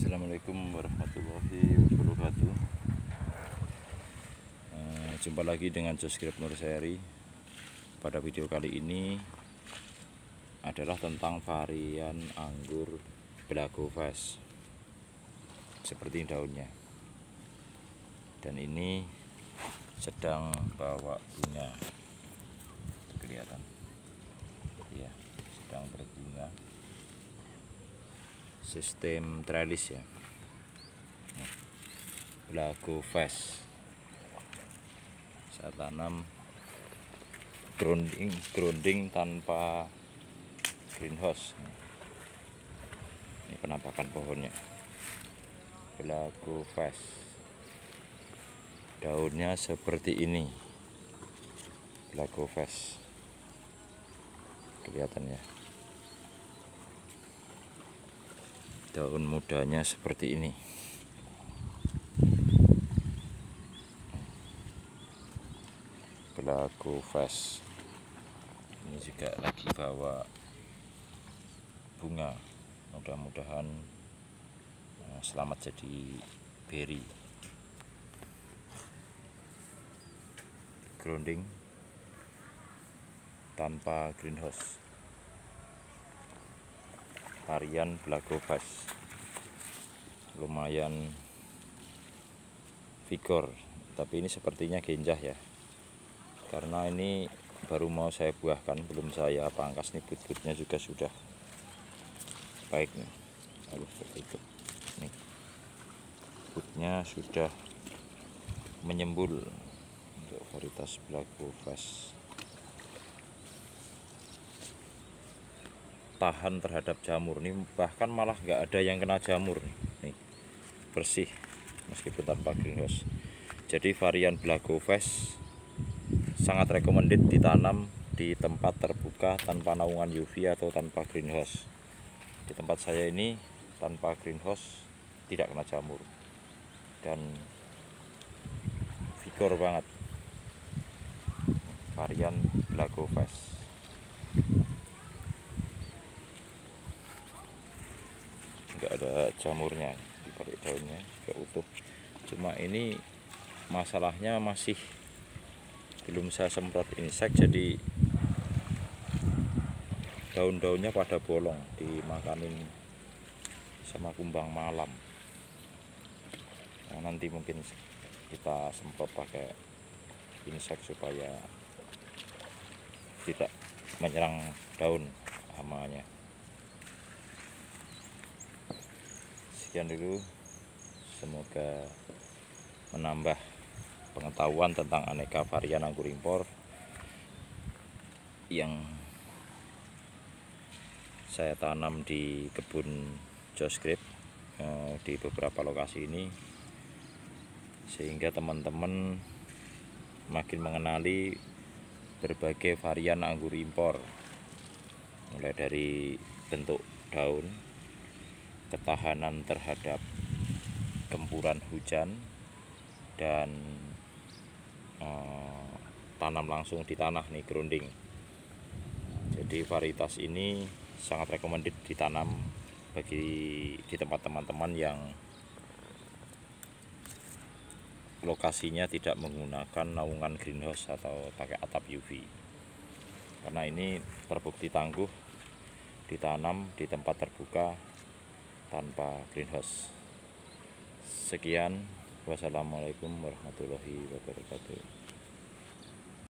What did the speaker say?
Assalamualaikum warahmatullahi wabarakatuh. Jumpa lagi dengan Joskrip Nurseri. Pada video kali ini adalah tentang varian anggur Blago Fest. Seperti daunnya. Dan ini sedang bawa bunga. Kelihatan. Ya, sedang berbunga. Sistem trellis ya, Blago Fest. Saya tanam grounding tanpa greenhouse. Ini penampakan pohonnya, Blago Fest. Daunnya seperti ini, Blago Fest. Kelihatan ya. Daun mudanya seperti ini. Blago Fest. Ini juga lagi bawa bunga. Mudah-mudahan selamat jadi berry. Grounding tanpa greenhouse. Varian Blago Fest, lumayan vigor, tapi ini sepertinya genjah ya, karena ini baru mau saya buahkan, belum saya pangkas. Nih but-butnya juga sudah baik nih. Seperti itu nih, butnya sudah menyembul untuk varietas Blago Fest. Tahan terhadap jamur nih, bahkan malah nggak ada yang kena jamur nih, bersih meskipun tanpa greenhouse. Jadi varian Blago Fest sangat recommended ditanam di tempat terbuka tanpa naungan UV atau tanpa greenhouse. Di tempat saya ini tanpa greenhouse tidak kena jamur dan vigor banget varian Blago Fest. Nggak ada jamurnya, di balik daunnya juga utuh. Cuma ini masalahnya masih belum saya semprot insek, jadi daun-daunnya pada bolong, dimakanin sama kumbang malam. Nah, nanti mungkin kita semprot pakai insek supaya tidak menyerang daun hamanya. Sekian dulu, semoga menambah pengetahuan tentang aneka varian anggur impor yang saya tanam di kebun Joskrip di beberapa lokasi ini, sehingga teman-teman makin mengenali berbagai varian anggur impor, mulai dari bentuk daun, ketahanan terhadap gempuran hujan, dan tanam langsung di tanah nih, grounding. Jadi varietas ini sangat recommended ditanam di tempat teman-teman yang lokasinya tidak menggunakan naungan greenhouse atau pakai atap UV, karena ini terbukti tangguh ditanam di tempat terbuka tanpa greenhouse. Sekian, wassalamualaikum warahmatullahi wabarakatuh.